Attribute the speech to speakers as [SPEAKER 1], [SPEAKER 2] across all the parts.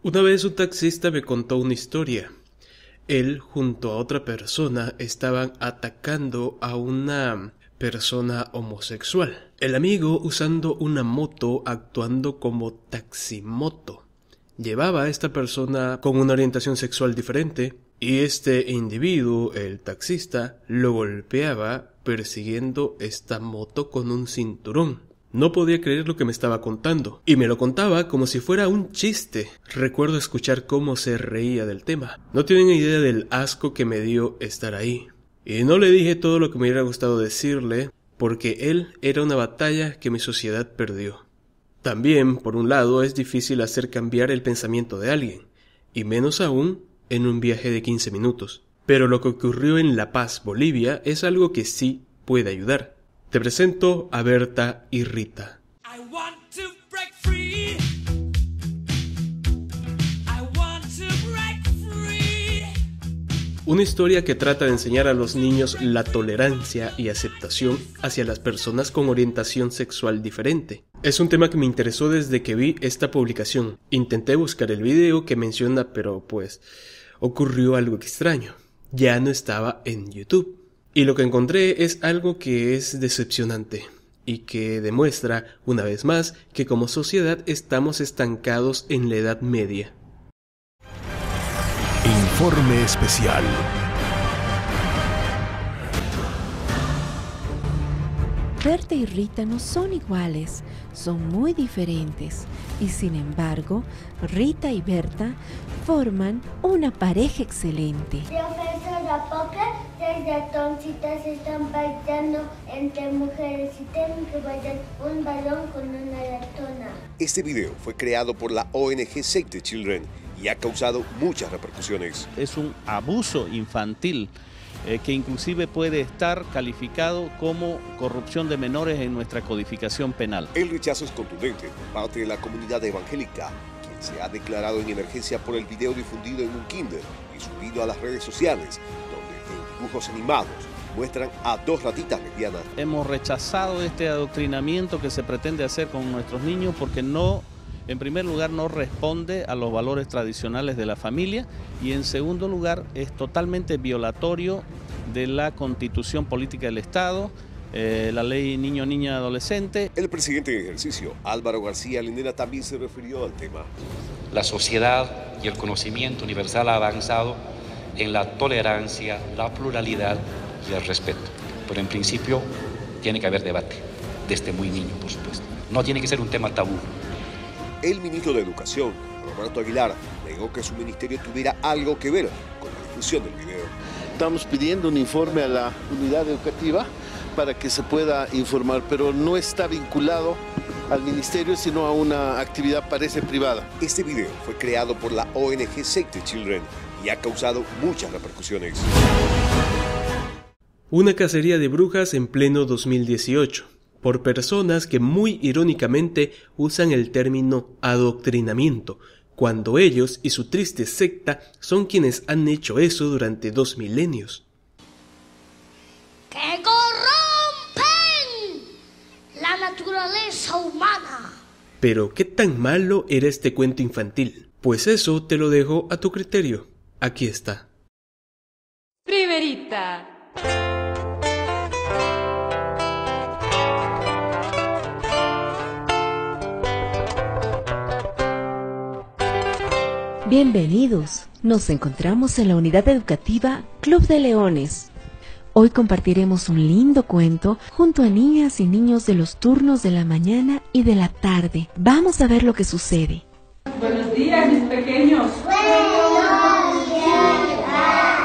[SPEAKER 1] Una vez un taxista me contó una historia. Él, junto a otra persona, estaban atacando a una persona homosexual. El amigo, usando una moto, actuando como taximoto, llevaba a esta persona con una orientación sexual diferente, y este individuo, el taxista, lo golpeaba persiguiendo esta moto con un cinturón. No podía creer lo que me estaba contando, y me lo contaba como si fuera un chiste. Recuerdo escuchar cómo se reía del tema. No tienen idea del asco que me dio estar ahí. Y no le dije todo lo que me hubiera gustado decirle, porque él era una batalla que mi sociedad perdió. También, por un lado, es difícil hacer cambiar el pensamiento de alguien, y menos aún en un viaje de 15 minutos. Pero lo que ocurrió en La Paz, Bolivia, es algo que sí puede ayudar. Te presento a Berta y Rita. Una historia que trata de enseñar a los niños la tolerancia y aceptación hacia las personas con orientación sexual diferente. Es un tema que me interesó desde que vi esta publicación. Intenté buscar el video que menciona, pero pues ocurrió algo extraño. Ya no estaba en YouTube. Y lo que encontré es algo que es decepcionante y que demuestra, una vez más, que como sociedad estamos estancados en la Edad Media.
[SPEAKER 2] Informe especial.
[SPEAKER 3] Berta y Rita no son iguales, son muy diferentes. Y sin embargo, Rita y Berta forman una pareja excelente.
[SPEAKER 4] Profesora, ¿por qué las ratoncitas están bailando entre mujeres y tienen que bailar un balón con una ratona?
[SPEAKER 5] Este video fue creado por la ONG Save the Children y ha causado muchas repercusiones.
[SPEAKER 6] Es un abuso infantil que inclusive puede estar calificado como corrupción de menores en nuestra codificación penal.
[SPEAKER 5] El rechazo es contundente por parte de la comunidad evangélica, quien se ha declarado en emergencia por el video difundido en un kinder y subido a las redes sociales, donde en dibujos animados muestran a dos ratitas lesbianas.
[SPEAKER 6] Hemos rechazado este adoctrinamiento que se pretende hacer con nuestros niños porque no, en primer lugar, no responde a los valores tradicionales de la familia y en segundo lugar es totalmente violatorio de la Constitución Política del Estado, la ley Niño, Niña, Adolescente.
[SPEAKER 5] El presidente en ejercicio, Álvaro García Linera, también se refirió al tema.
[SPEAKER 7] La sociedad y el conocimiento universal ha avanzado en la tolerancia, la pluralidad y el respeto. Pero en principio tiene que haber debate, desde muy niño, por supuesto. No tiene que ser un tema tabú.
[SPEAKER 5] El ministro de Educación, Roberto Aguilar, negó que su ministerio tuviera algo que ver con la difusión del video.
[SPEAKER 8] Estamos pidiendo un informe a la unidad educativa para que se pueda informar, pero no está vinculado al ministerio, sino a una actividad, parece, privada.
[SPEAKER 5] Este video fue creado por la ONG Save the Children y ha causado muchas repercusiones.
[SPEAKER 1] Una cacería de brujas en pleno 2018. Por personas que muy irónicamente usan el término adoctrinamiento, cuando ellos y su triste secta son quienes han hecho eso durante 2 milenios.
[SPEAKER 4] ¡Que corrompen la naturaleza humana!
[SPEAKER 1] Pero ¿qué tan malo era este cuento infantil? Pues eso te lo dejo a tu criterio. Aquí está.
[SPEAKER 9] Primerita.
[SPEAKER 3] Bienvenidos, nos encontramos en la unidad educativa Club de Leones. Hoy compartiremos un lindo cuento junto a niñas y niños de los turnos de la mañana y de la tarde. Vamos a ver lo que sucede.
[SPEAKER 9] Buenos días, mis pequeños.
[SPEAKER 4] Buenos días,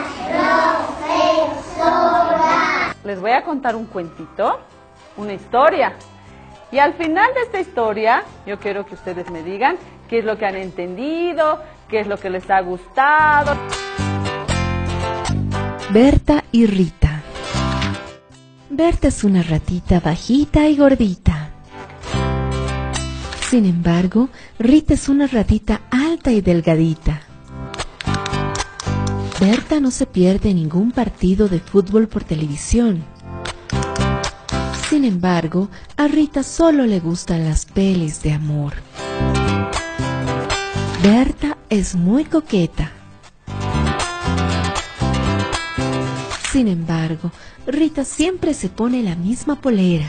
[SPEAKER 4] profesora.
[SPEAKER 9] Les voy a contar un cuentito, una historia. Y al final de esta historia, yo quiero que ustedes me digan qué es lo que han entendido, qué es lo que les ha gustado.
[SPEAKER 3] Berta y Rita. Berta es una ratita bajita y gordita. Sin embargo, Rita es una ratita alta y delgadita. Berta no se pierde ningún partido de fútbol por televisión. Sin embargo, a Rita solo le gustan las pelis de amor. Berta es muy coqueta. Sin embargo, Rita siempre se pone la misma polera.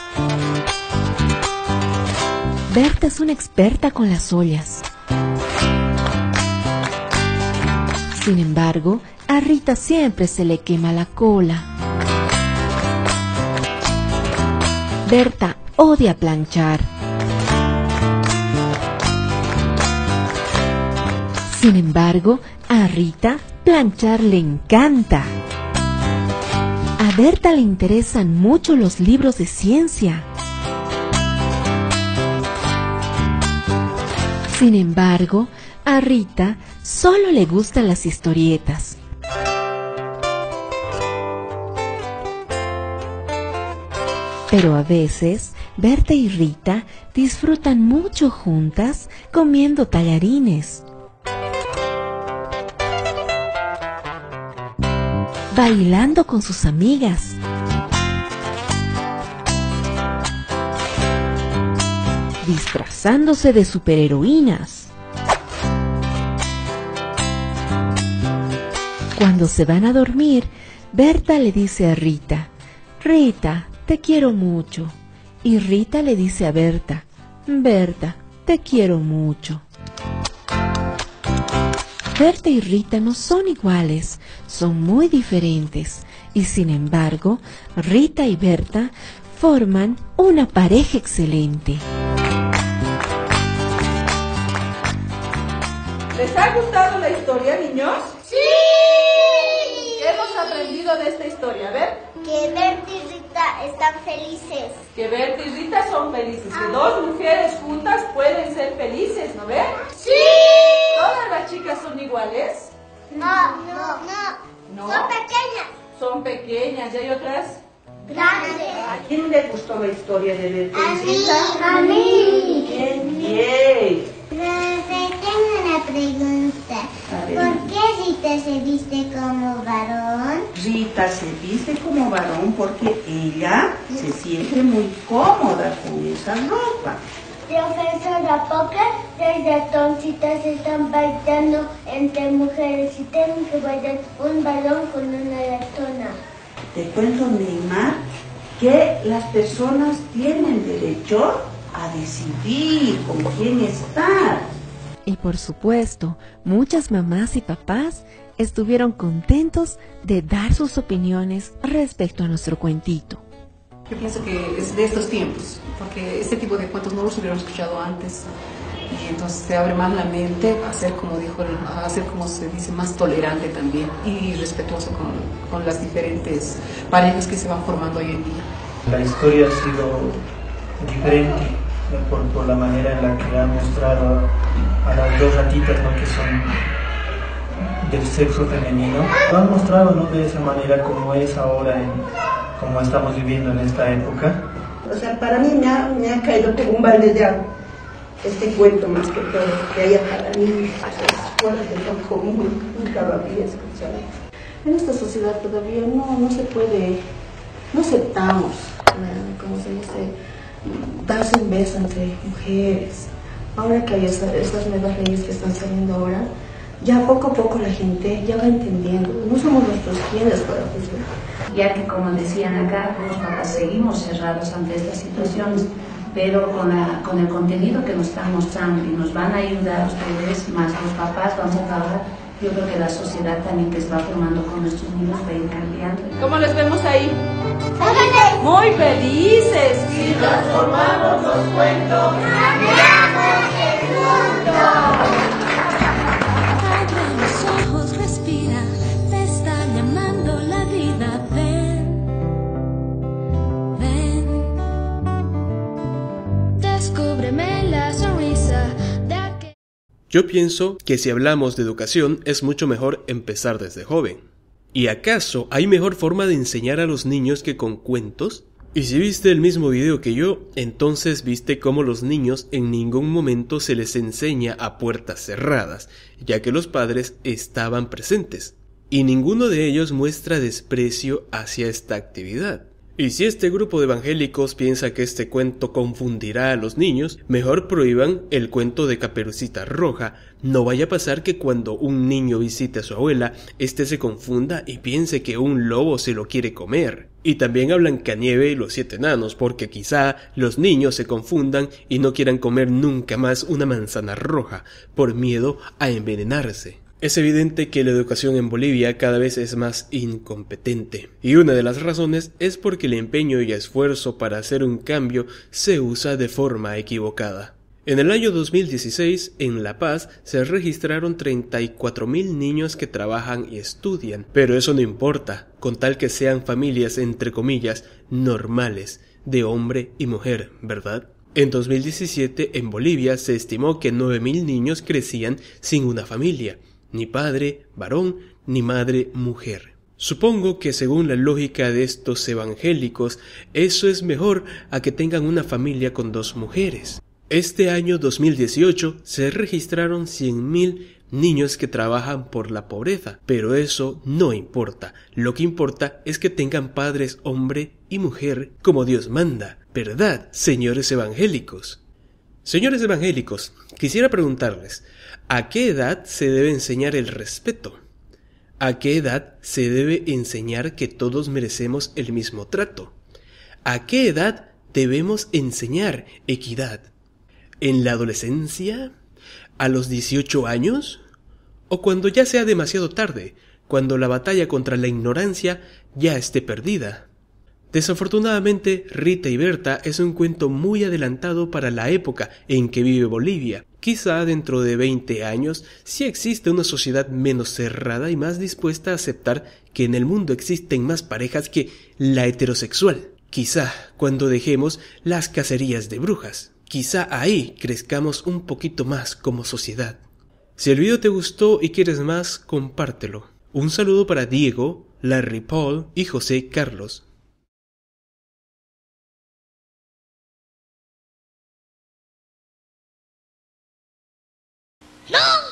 [SPEAKER 3] Berta es una experta con las ollas. Sin embargo, a Rita siempre se le quema la cola. Berta odia planchar. Sin embargo, a Rita planchar le encanta. A Berta le interesan mucho los libros de ciencia. Sin embargo, a Rita solo le gustan las historietas. Pero a veces, Berta y Rita disfrutan mucho juntas comiendo tallarines, bailando con sus amigas, disfrazándose de superheroínas. Cuando se van a dormir, Berta le dice a Rita: Rita, te quiero mucho. Y Rita le dice a Berta: Berta, te quiero mucho. Berta y Rita no son iguales, son muy diferentes. Y sin embargo, Rita y Berta forman una pareja excelente.
[SPEAKER 9] ¿Les ha gustado la historia, niños?
[SPEAKER 4] ¡Sí!
[SPEAKER 9] ¿Qué hemos aprendido de esta historia? A ver.
[SPEAKER 4] Que Berta y Rita están felices.
[SPEAKER 9] Que Berta y Rita son felices. Que dos mujeres juntas pueden ser felices, ¿no ven?
[SPEAKER 4] ¡Sí!
[SPEAKER 9] ¿Todas las chicas son iguales?
[SPEAKER 4] No.
[SPEAKER 9] No.
[SPEAKER 4] Son pequeñas.
[SPEAKER 9] Son pequeñas. ¿Y hay otras?
[SPEAKER 4] Grandes.
[SPEAKER 10] ¿A quién le gustó la historia de Berta y Rita?
[SPEAKER 4] A mí.
[SPEAKER 10] Bien.
[SPEAKER 4] Tengo una pregunta.
[SPEAKER 10] A ver.
[SPEAKER 4] ¿Por qué Rita se viste como varón?
[SPEAKER 10] Rita se viste como varón porque ella se siente muy cómoda con esa ropa.
[SPEAKER 4] Profesora, ¿por qué las ratoncitas están bailando entre mujeres y tienen que bailar un varón con una ratona?
[SPEAKER 10] Te cuento, Neymar, que las personas tienen derecho a decidir con quién estar.
[SPEAKER 3] Y por supuesto, muchas mamás y papás estuvieron contentos de dar sus opiniones respecto a nuestro cuentito.
[SPEAKER 11] Yo pienso que es de estos tiempos, porque este tipo de cuentos no los hubiéramos escuchado antes. Y entonces te abre más la mente a ser, como dijo, a ser, como se dice, más tolerante también y respetuoso con las diferentes parejas que se van formando hoy en día.
[SPEAKER 12] La historia ha sido diferente por la manera en la que ha mostrado a las dos ratitas, ¿no?, que son del sexo femenino. Lo han mostrado, ¿no?, de esa manera como es ahora, como estamos viviendo en esta época.
[SPEAKER 10] O sea, para mí me ha caído como un balde de agua este cuento, más que todo, que haya para niños, fuera de lo común, nunca lo había escuchado. En esta sociedad todavía no se puede, no aceptamos, como se dice, darse un beso entre mujeres. Ahora que hay estas nuevas leyes que están saliendo ahora, ya poco a poco la gente ya va entendiendo. No somos nosotros quienes para juzgar.
[SPEAKER 13] Ya que, como decían acá, los papás seguimos cerrados ante estas situaciones, pero con el contenido que nos están mostrando y nos van a ayudar a ustedes, más los papás, vamos a trabajar. Yo creo que la sociedad también que se va formando con nuestros niños va a ir cambiando.
[SPEAKER 9] ¿Cómo les vemos ahí? Muy felices.
[SPEAKER 14] Si transformamos los cuentos,
[SPEAKER 4] ¡cambiamos el mundo!
[SPEAKER 15] Abre los ojos, respira, te está llamando la vida, ven, ven. Descúbreme la sonrisa de aquel...
[SPEAKER 1] Yo pienso que si hablamos de educación es mucho mejor empezar desde joven. ¿Y acaso hay mejor forma de enseñar a los niños que con cuentos? Y si viste el mismo video que yo, entonces viste cómo los niños en ningún momento se les enseña a puertas cerradas, ya que los padres estaban presentes. Y ninguno de ellos muestra desprecio hacia esta actividad. Y si este grupo de evangélicos piensa que este cuento confundirá a los niños, mejor prohíban el cuento de Caperucita Roja. No vaya a pasar que cuando un niño visite a su abuela, éste se confunda y piense que un lobo se lo quiere comer. Y también a Blancanieves y los 7 enanos, porque quizá los niños se confundan y no quieran comer nunca más una manzana roja, por miedo a envenenarse. Es evidente que la educación en Bolivia cada vez es más incompetente, y una de las razones es porque el empeño y esfuerzo para hacer un cambio se usa de forma equivocada. En el año 2016, en La Paz, se registraron 34.000 niños que trabajan y estudian, pero eso no importa, con tal que sean familias, entre comillas, normales, de hombre y mujer, ¿verdad? En 2017, en Bolivia, se estimó que 9.000 niños crecían sin una familia, ni padre, varón, ni madre, mujer. Supongo que según la lógica de estos evangélicos, eso es mejor a que tengan una familia con 2 mujeres. Este año 2018 se registraron 100.000 niños que trabajan por la pobreza, pero eso no importa. Lo que importa es que tengan padres hombre y mujer como Dios manda, ¿verdad, señores evangélicos? Señores evangélicos, quisiera preguntarles, ¿a qué edad se debe enseñar el respeto? ¿A qué edad se debe enseñar que todos merecemos el mismo trato? ¿A qué edad debemos enseñar equidad? ¿En la adolescencia? ¿A los 18 años? ¿O cuando ya sea demasiado tarde, cuando la batalla contra la ignorancia ya esté perdida? Desafortunadamente, Rita y Berta es un cuento muy adelantado para la época en que vive Bolivia. Quizá dentro de 20 años sí existe una sociedad menos cerrada y más dispuesta a aceptar que en el mundo existen más parejas que la heterosexual. Quizá cuando dejemos las cacerías de brujas. Quizá ahí crezcamos un poquito más como sociedad. Si el video te gustó y quieres más, compártelo. Un saludo para Diego, Larry Paul y José Carlos.
[SPEAKER 14] ¡No!